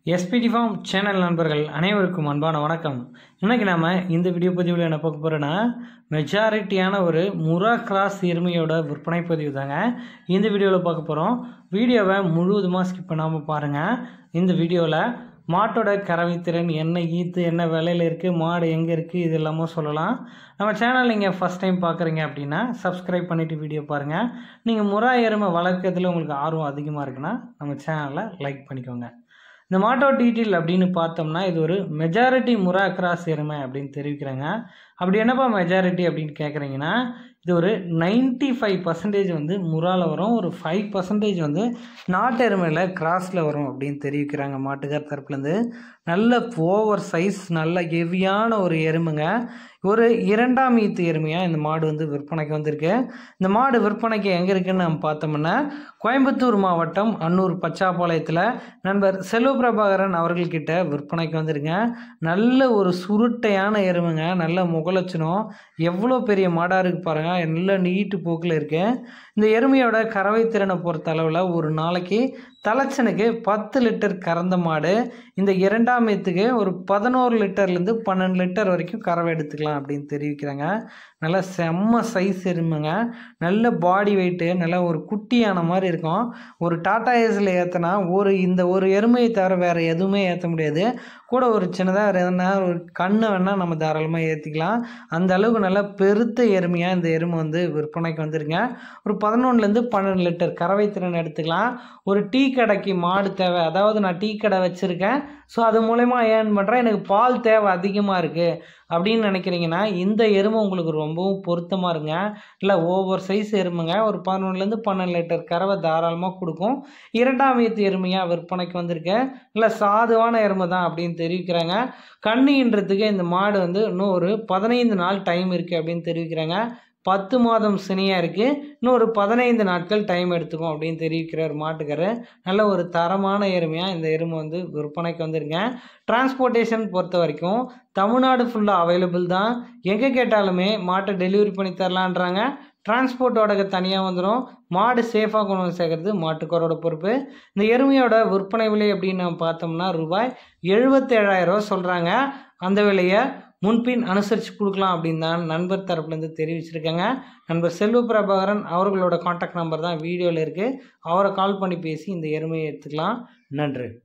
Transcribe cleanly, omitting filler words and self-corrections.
SPD form channel நண்பர்கள் அனைவருக்கும் அன்பான வணக்கம். இன்றைக்கி நாம் இந்த வீடியோ பதிவில் என்ன பார்க்க போகிறோன்னா, மெஜாரிட்டியான ஒரு முரா கிராஸ் எருமையோட விற்பனை பதிவு தாங்க இந்த வீடியோவில் பார்க்க போகிறோம். வீடியோவை முழுவதுமாக ஸ்கிப் பண்ணாமல் பாருங்கள். இந்த வீடியோவில் மாட்டோட கறவைத்திறன், என்ன ஈத்து, என்ன விலையில் இருக்குது, மாடு எங்கே இருக்குது, இது எல்லாமே சொல்லலாம். நம்ம சேனல் நீங்கள் ஃபஸ்ட் டைம் பார்க்குறீங்க அப்படின்னா சப்ஸ்கிரைப் பண்ணிவிட்டு வீடியோ பாருங்கள். நீங்கள் முரா எருமை வளர்க்கறதுல உங்களுக்கு ஆர்வம் அதிகமாக இருக்குன்னா நம்ம சேனலை லைக் பண்ணிக்கோங்க. இந்த மாட்டோட டீட்டெயில் அப்படின்னு பார்த்தோம்னா, இது ஒரு மெஜாரிட்டி முரா கிராஸ் எருமை அப்படின்னு தெரிவிக்கிறாங்க. அப்படி என்னப்பா மெஜாரிட்டி அப்படின்னு கேட்குறீங்கன்னா, இது ஒரு 95% வந்து முறாவில் வரும், ஒரு 5% வந்து நாட்டு எருமையில் கிராஸில் வரும் அப்படின்னு தெரிவிக்கிறாங்க மாட்டுக்கார் தரப்புலேருந்து. நல்ல ஓவர் சைஸ், நல்ல ஹெவியான ஒரு எருமைங்க. ஒரு 2ஆம் ஈத்து எருமையாக இந்த மாடு வந்து விற்பனைக்கு வந்திருக்கு. இந்த மாடு விற்பனைக்கு எங்கே இருக்குதுன்னு நம்ம பார்த்தோம்னா, கோயம்புத்தூர் மாவட்டம் அன்னூர் பச்சாப்பாளையத்தில் நண்பர் செல்வபிரபாகரன் அவர்கள்கிட்ட விற்பனைக்கு வந்துருங்க. நல்ல ஒரு சுருட்டையான எருமைங்க, நல்ல முகலட்சணம், எவ்வளோ பெரிய மாடாக இருக்குது பாருங்கள், நல்ல நீட்டு போக்கில் இருக்குது. இந்த எருமையோட கறவை திறனை பொறுத்த அளவில் ஒரு நாளைக்கு தலைச்சனுக்கு 10 லிட்டர் கறந்த மாடு. இந்த 2ஆம் ஈத்துக்கு ஒரு 11 லிட்டர்லேருந்து 12 லிட்டர் வரைக்கும் கறவை எடுத்துக்கலாம் அப்படின்னு தெரிவிக்கிறாங்க. நல்லா செம்ம சைஸ் எருமைங்க, நல்ல பாடி வெயிட்டு, நல்லா ஒரு குட்டியான மாதிரி இருக்கும். ஒரு டாடா ஏஸில் ஏற்றினா இந்த ஒரு எருமையை தவிர வேறு எதுவுமே ஏற்ற முடியாது. கூட ஒரு சின்னதாக எதுனா ஒரு கண்ணை வேணால் நம்ம தாராளமாக ஏற்றிக்கலாம். அந்த அளவுக்கு நல்லா பெருத்த எருமையாக இந்த எருமை வந்து விற்பனைக்கு வந்துருங்க. ஒரு 11லேருந்து 12 லிட்டர் கறவை திறன் எடுத்துக்கலாம். ஒரு டீ கடைக்கு மாடு தேவை, அதாவது நான் டீ கடை வச்சுருக்கேன், ஸோ அது மூலயமா ஏர்ன் பண்ணுறேன், எனக்கு பால் தேவை அதிகமாக இருக்குது அப்படின்னு நினைக்கிறீங்கன்னா இந்த எருமை உங்களுக்கு ரொம்பவும் பொருத்தமாக இருங்க. இல்லை ஓவர் சைஸ் எருமைங்க, ஒரு 11லேருந்து 12 லிட்டர் கறவை தாராளமாக கொடுக்கும். 2ஆம் ஈத்து எருமையாக விற்பனைக்கு வந்திருக்கு. இல்லை சாதுவான எருமை தான் அப்படின்னு தெரிவிக்கிறாங்க. கண்ணுன்றதுக்கு இந்த மாடு வந்து இன்னும் ஒரு 15 நாள் டைம் இருக்குது அப்படின்னு தெரிவிக்கிறாங்க. 10 மாதம் சினியாக இருக்குது, இன்னும் ஒரு 15 நாட்கள் டைம் எடுத்துக்கும் அப்படின்னு தெரிவிக்கிறார் மாட்டுக்காரர். நல்ல ஒரு தரமான எருமையாக இந்த எருமை வந்து விற்பனைக்கு வந்துருங்க. டிரான்ஸ்போர்ட்டேஷன் பொறுத்த வரைக்கும் தமிழ்நாடு ஃபுல்லாக அவைலபிள் தான். எங்கே கேட்டாலுமே மாட்டை டெலிவரி பண்ணி தரலான்றாங்க. டிரான்ஸ்போர்ட் வாடகை தனியாக வந்துடும். மாடு சேஃபாக கொண்டு வந்து சேர்க்கறது மாட்டுக்காரோட பொறுப்பு. இந்த எருமையோட விற்பனை விலை அப்படின்னு நம்ம பார்த்தோம்னா ரூபாய் 77,000 சொல்கிறாங்க. அந்த விலையை முன்பின் அனுசரித்து கொடுக்கலாம் அப்படின்னு தான் நண்பர் தரப்புலேருந்து தெரிவிச்சிருக்காங்க. நண்பர் செல்வபிரபாகரன் அவர்களோட கான்டாக்ட் நம்பர் தான் வீடியோவில் இருக்குது. அவரை கால் பண்ணி பேசி இந்த எருமையை எடுத்துக்கலாம். நன்றி.